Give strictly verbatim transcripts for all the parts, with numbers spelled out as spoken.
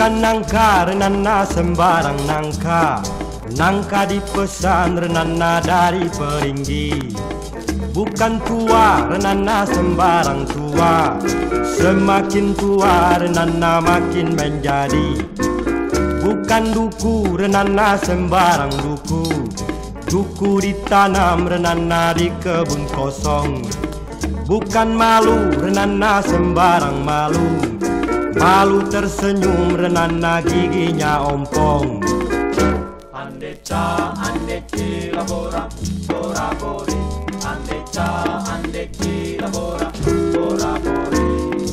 Bukan nangka renana sembarang nangka, nangka dipesan renana dari peringgi. Bukan tua renana sembarang tua, semakin tua renana makin menjadi. Bukan duku renana sembarang duku, duku ditanam renana di kebun kosong. Bukan malu renana sembarang malu, malu tersenyum renana giginya ompong. Andeca, andeci, labora, bora, bori. Andeca, andeci, labora, bora, bori.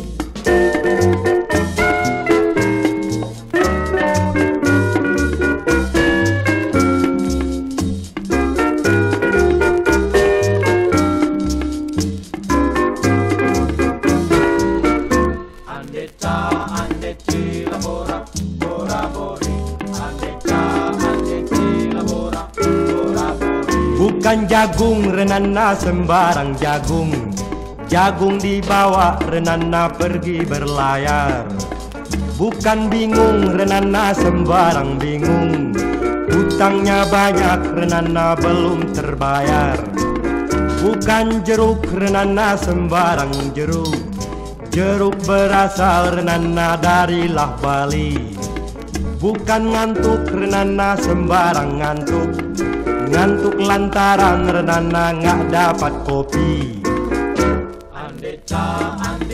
Andeca, andeci, labora, bora, bori. Andeca, andeci, labora, bora, bori. Bukan jagung renana sembarang jagung, jagung dibawa renana pergi berlayar. Bukan bingung renana sembarang bingung, hutangnya banyak renana belum terbayar. Bukan jeruk renana sembarang jeruk, jeruk berasal renana dari lah Bali. Bukan ngantuk renana sembarang ngantuk, ngantuk lantaran renana nggak dapat kopi. Andeca,